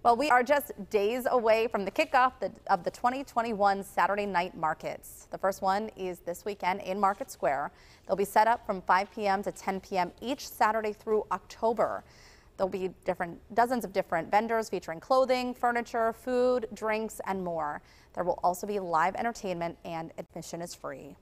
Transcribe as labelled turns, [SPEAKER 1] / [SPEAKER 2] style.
[SPEAKER 1] Well, we are just days away from the kickoff of the 2021 Saturday night markets. The first one is this weekend in Market Square. They'll be set up from 5 p.m. to 10 p.m. each Saturday through October. There'll be dozens of different vendors featuring clothing, furniture, food, drinks, and more. There will also be live entertainment, and admission is free.